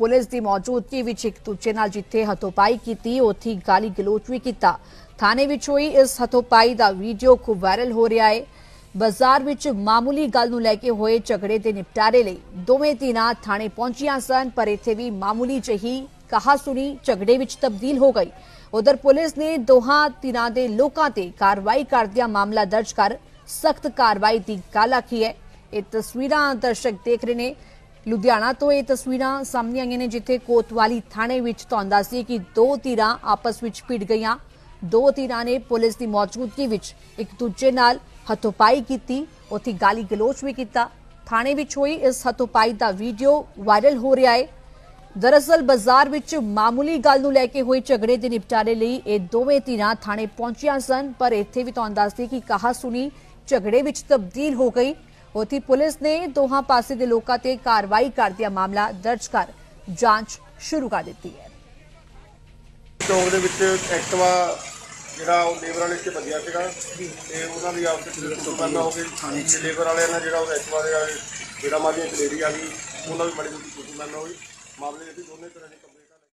Police की मौजूदगी विच एक दूजे नाल जिथे हथोपाई की उत्थे गाली गलोच भी किया। थाने विच हुई इस हथोपाई का वीडियो खूब वायरल हो रहा है। बाजार विच मामूली गल नूं लैके होए झगड़े के निपटारे लई दोवें धਿਰਾਂ थाने पहुंचियां सन, पर इत्थे भी मामूली जही कहा सुनी झगड़े विच तब्दील हो गई। उधर पुलिस ने दोहां धਿਰਾਂ दे लोकां ते कार्रवाई करदियां मामला दर्ज कर सख्त कार्रवाई की गल आखी है। ये तस्वीरां दर्शक देख रहे हैं। लुधियाना तो ये तस्वीरां सामने आईयां ने जिथे कोतवाली थाने विच तुहानूं दस दईए कि दो धਿਰਾਂ आपस विच भिड़ गईयां। दो धਿਰਾਂ ने पुलिस की मौजूदगी विच एक दूजे नाल हथोपाई की, उत्थे गाली गलोच भी किया। थाने विच हुई इस हथोपाई का वीडियो वायरल हो रहा है। दरअसल बाजार विच मामूली गल नूं लैके होए झगड़े के निपटारे लई ये दोवें धਿਰਾਂ थाने पहुंचियां सन, पर इत्थे भी तुहानूं दस दईए कि कहा सुनी झगड़े विच तब्दील हो गई। उत्थे पुलिस ने दोहां पासे दे लोकां ते कार्रवाई करदियां मामला दर्ज कर जांच शुरू कर दी है। चौक दे विच एक्टिवा ਜਿਹੜਾ ਉਹ ਲੇਬਰ ਵਾਲੇ 'ਚ ਵੱਜਿਆ ਸੀਗਾ ਤੇ ਉਹਨਾਂ ਦੀ ਆਪਸ ਵਿੱਚ ਕੁੱਟਮਾਰ ਹੋ ਗਈ। ਲੇਬਰ ਵਾਲਿਆਂ ਨੇ ਜਿਹੜਾ ਉਹ ਐਕਟਿਵਾ ਦੇ ਜਿਹੜਾ ਮਾਰੀ ਇੱਕ ਲੇਡੀ ਆ ਗਈ, ਉਹਨਾਂ ਦੀ ਬੜੀ ਕੁੱਟਮਾਰ ਹੋਈ। ਮਾਮਲੇ ਦੇ ਦੋਨੇ ਤਰ੍ਹਾਂ ਦੇ